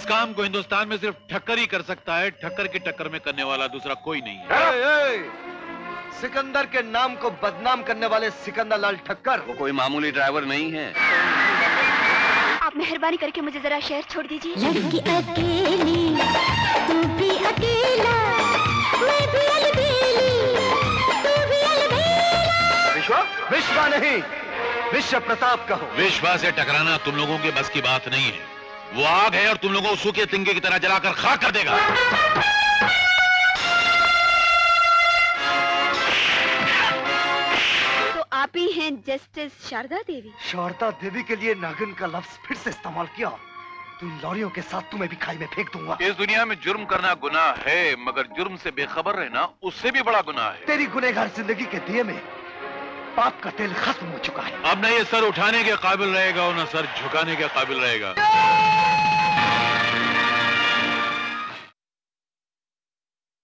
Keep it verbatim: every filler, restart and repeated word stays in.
काम को हिंदुस्तान में सिर्फ ठक्कर ही कर सकता है। ठक्कर की टक्कर में करने वाला दूसरा कोई नहीं है। ए, ए, सिकंदर के नाम को बदनाम करने वाले सिकंदर लाल ठक्कर वो कोई मामूली ड्राइवर नहीं है। आप मेहरबानी करके मुझे जरा शहर छोड़ दीजिए। लड़की अकेली, तू भी अकेला, मैं भी अलबेली, तू भी अलबेला। विश्वा विश्वा नहीं, विश्व प्रताप कहो। विश्वा से टकराना तुम लोगों के बस की बात नहीं है। वो आग है और तुम लोगों को सूखे तिनके की तरह जलाकर खाक कर देगा। तो आप ही हैं जस्टिस शारदा देवी? शारदा देवी के लिए नागिन का लफ्ज फिर से इस्तेमाल किया तो इन लौड़ियों के साथ तुम्हें भी खाई में फेंक दूंगा। इस दुनिया में जुर्म करना गुनाह है, मगर जुर्म से बेखबर रहना उससे भी बड़ा गुनाह है। तेरी गुनहगार जिंदगी के दिए में पाप का तेल खत्म हो चुका है। अब न ये सर उठाने के काबिल रहेगा और न सर झुकाने के काबिल रहेगा।